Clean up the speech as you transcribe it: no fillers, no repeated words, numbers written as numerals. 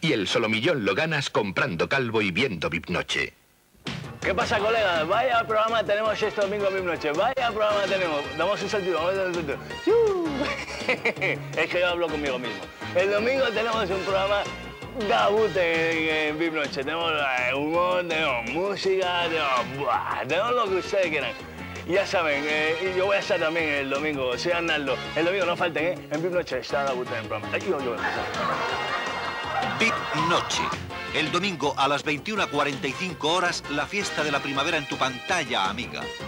Y el solomillón lo ganas comprando calvo y viendo VIP Noche. ¿Qué pasa, colegas? Vaya programa tenemos este domingo VIP Noche. Vaya programa tenemos. Damos un saltito, vamos a dar un saltito. Es que yo hablo conmigo mismo. El domingo tenemos un programa Gabute en VIP Noche. Tenemos humor, tenemos música, tenemos lo que ustedes quieran. Ya saben, yo voy a estar también el domingo. Soy Arnaldo. El domingo no falten, en VIP Noche está Gabute en el programa. VIP Noche. El domingo a las 21:45 horas, la fiesta de la primavera en tu pantalla, amiga.